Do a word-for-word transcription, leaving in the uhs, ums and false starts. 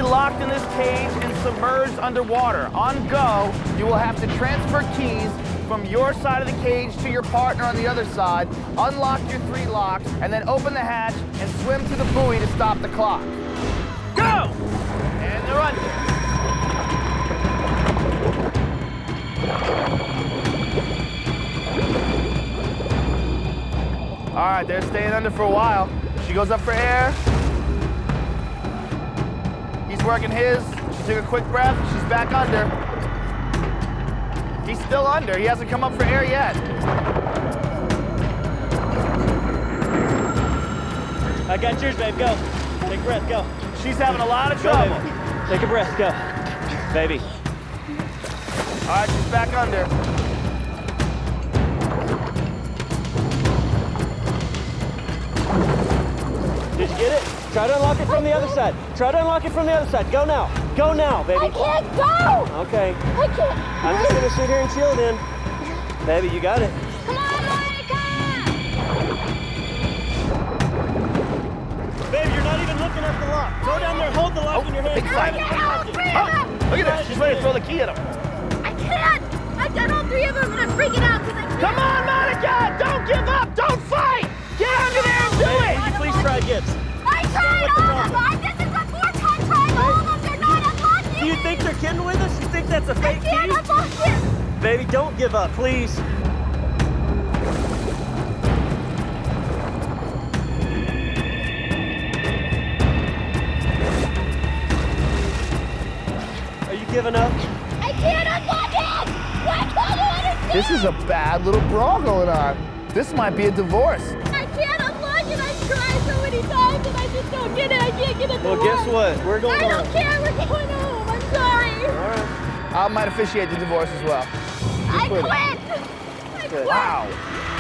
locked in this cage and submerged underwater. On go, you will have to transfer keys from your side of the cage to your partner on the other side, unlock your three locks, and then open the hatch and swim to the buoy to stop the clock. Go! And they're under. All right, they're staying under for a while. She goes up for air. He's working his. She took a quick breath. She's back under. He's still under. He hasn't come up for air yet. I got yours, babe. Go. Take a breath. Go. She's having a lot of trouble. Go, baby. Take a breath. Go. Baby. All right, she's back under. Did you get it? Try to unlock it from the other side. Try to unlock it from the other side. Go now. Go now, baby. I can't go! Okay. I can't. I'm just gonna sit here and chill then. Baby, you got it. Come on, Monica! Babe, you're not even looking at the lock. Go down there, hold the lock Oh, in your hand. big fight. I can't all three of Oh, them! look at this. She's ready to throw the key at him. I can't! I've done all three of them and I'm freaking out because I can't. Come on, Monica! Don't give up! Don't fight! Get under there and do Baby, it! would you please try Gibbs? I tried all of them! This is the fourth time trying all of them! They're not unlocking! Do you think they're kidding with us? You think that's a I fake can't key? unlock it! Baby, don't give up, please. Are you giving up? I can't unlock it! Why can't you understand? This is a bad little brawl going on. This might be a divorce. I can't unlock it! I've tried so many times and I just don't get it! I can't get it to Well, work. guess what? We're going I on. don't care! We're going home! I'm sorry! All right. I might officiate the divorce as well. I quit quit! it. I Good. quit! Wow.